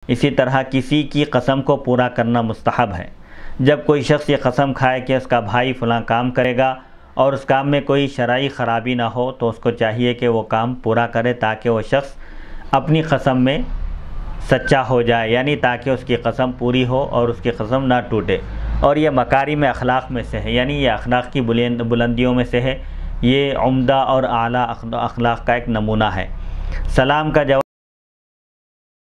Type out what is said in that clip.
इसी तरह किसी की कसम को पूरा करना मुस्तहब है। जब कोई शख्स ये कसम खाए कि उसका भाई फ़लाँ काम करेगा और उस काम में कोई शरई ख़राबी ना हो, तो उसको चाहिए कि वो काम पूरा करे ताकि वो शख्स अपनी कसम में सच्चा हो जाए, यानी ताकि उसकी कसम पूरी हो और उसकी कसम ना टूटे। और ये मकारिम अखलाक में से है, यानी ये अखलाक की बुलंदियों में से है। ये उम्दा और आला अखलाक का एक नमूना है। सलाम का जवाब